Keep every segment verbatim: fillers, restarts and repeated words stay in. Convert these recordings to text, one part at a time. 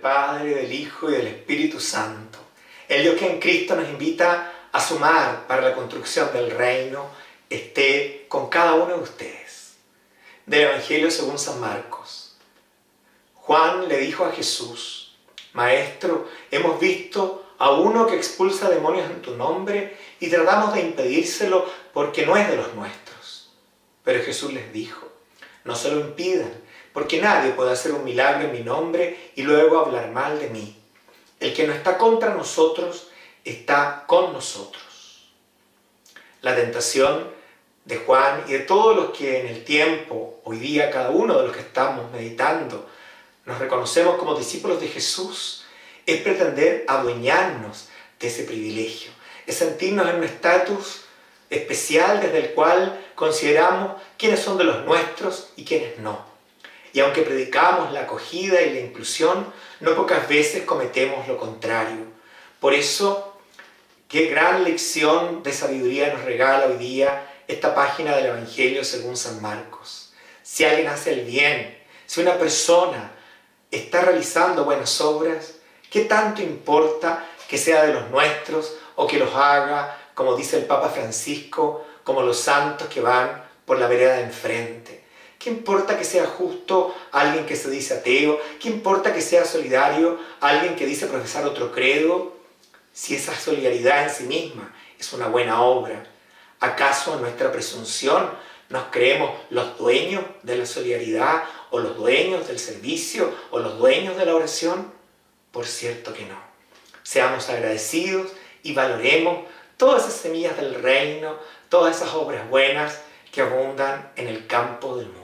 Padre, del Hijo y del Espíritu Santo. El Dios que en Cristo nos invita a sumar para la construcción del reino, esté con cada uno de ustedes. Del Evangelio según San Marcos. Juan le dijo a Jesús: Maestro, hemos visto a uno que expulsa demonios en tu nombre y tratamos de impedírselo porque no es de los nuestros. Pero Jesús les dijo: No se lo impidan, porque nadie puede hacer un milagro en mi nombre y luego hablar mal de mí. El que no está contra nosotros, está con nosotros. La tentación de Juan y de todos los que en el tiempo, hoy día cada uno de los que estamos meditando, nos reconocemos como discípulos de Jesús, es pretender adueñarnos de ese privilegio, es sentirnos en un estatus especial desde el cual consideramos quiénes son de los nuestros y quiénes no. Y aunque predicamos la acogida y la inclusión, no pocas veces cometemos lo contrario. Por eso, qué gran lección de sabiduría nos regala hoy día esta página del Evangelio según San Marcos. Si alguien hace el bien, si una persona está realizando buenas obras, ¿qué tanto importa que sea de los nuestros o que los haga, como dice el Papa Francisco, como los santos que van por la vereda de enfrente? ¿Qué importa que sea justo alguien que se dice ateo? ¿Qué importa que sea solidario alguien que dice profesar otro credo? Si esa solidaridad en sí misma es una buena obra, ¿acaso en nuestra presunción nos creemos los dueños de la solidaridad o los dueños del servicio o los dueños de la oración? Por cierto que no. Seamos agradecidos y valoremos todas esas semillas del reino, todas esas obras buenas que abundan en el campo del mundo.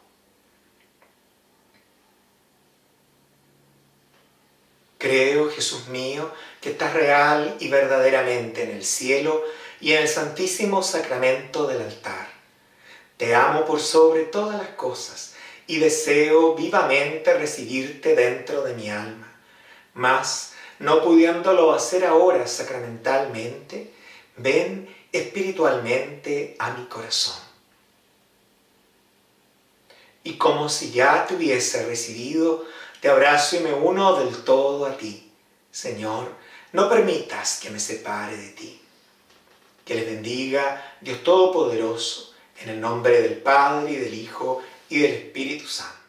Creo, Jesús mío, que estás real y verdaderamente en el cielo y en el santísimo sacramento del altar. Te amo por sobre todas las cosas y deseo vivamente recibirte dentro de mi alma. Mas, no pudiéndolo hacer ahora sacramentalmente, ven espiritualmente a mi corazón. Y como si ya te hubiese recibido, te abrazo y me uno del todo a ti. Señor, no permitas que me separe de ti. Que les bendiga Dios Todopoderoso, en el nombre del Padre, y del Hijo, y del Espíritu Santo.